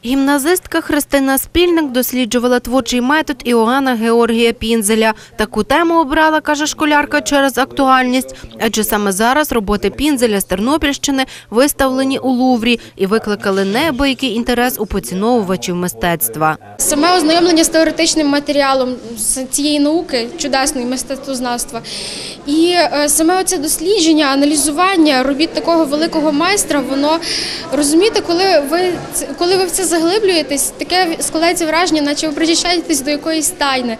Гімназистка Христина Спільник досліджувала творчий метод Іоганна Георгія Пінзеля. Таку тему обрала, каже школярка, через актуальність. Адже саме зараз роботи Пінзеля з Тернопільщини виставлені у Луврі і викликали неабиякий інтерес у поціновувачів мистецтва. Саме ознайомлення з теоретичним матеріалом з цієї науки, чудесної мистецтвознавства, і саме оце дослідження, аналізування робіт такого великого майстра, воно, розумієте, коли ви в це заглиблюєтесь, таке складається враження, наче ви причащаєтесь до якоїсь тайни.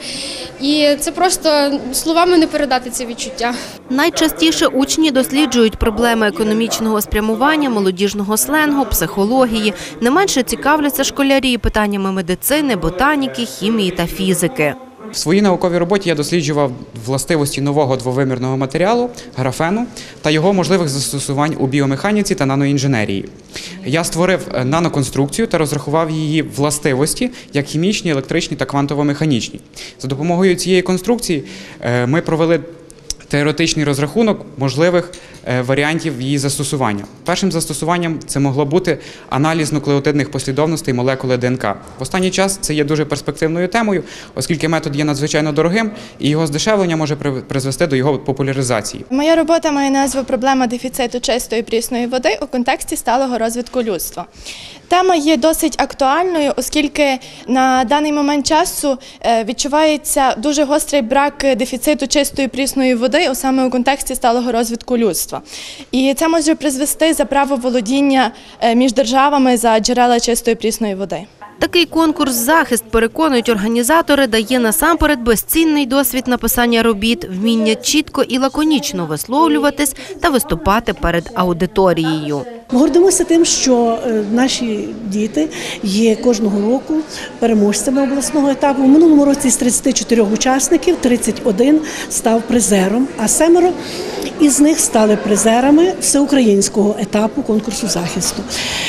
І це просто словами не передати це відчуття. Найчастіше учні досліджують проблеми економічного спрямування, молодіжного сленгу, психології. Не менше цікавляться школярі питаннями медицини, ботаніки, хімії та фізики. В своїй науковій роботі я досліджував властивості нового двовимірного матеріалу – графену та його можливих застосувань у біомеханіці та наноінженерії. Я створив наноконструкцію та розрахував її властивості як хімічні, електричні та квантово-механічні. За допомогою цієї конструкції ми провели теоретичний розрахунок можливих варіантів її застосування. Першим застосуванням це могло бути аналіз нуклеотидних послідовностей молекули ДНК. В останній час це є дуже перспективною темою, оскільки метод є надзвичайно дорогим і його здешевлення може призвести до його популяризації. Моя робота має назву «Проблема дефіциту чистої прісної води у контексті сталого розвитку людства». Тема є досить актуальною, оскільки на даний момент часу відчувається дуже гострий брак дефіциту чистої прісної води саме у контексті сталого розвитку людства. І це може призвести за право володіння між державами за джерела чистої прісної води. Такий конкурс-захист, переконують організатори, дає насамперед безцінний досвід написання робіт, вміння чітко і лаконічно висловлюватись та виступати перед аудиторією. Ми гордимося тим, що наші діти є кожного року переможцями обласного етапу. У минулому році з 34 учасників 31 став призером, а 7 із них стали призерами всеукраїнського етапу конкурсу захисту.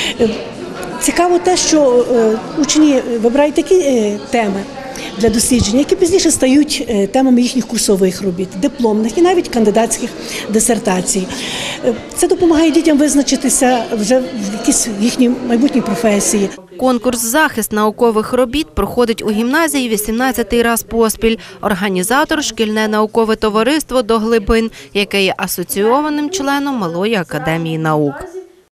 Цікаво те, що учні вибирають такі теми для дослідження, які пізніше стають темами їхніх курсових робіт, дипломних і навіть кандидатських дисертацій. Це допомагає дітям визначитися вже в якійсь їхній майбутній професії. Конкурс «Захист наукових робіт» проходить у гімназії 18-й раз поспіль. Організатор – шкільне наукове товариство «До глибин», яке є асоційованим членом Малої академії наук.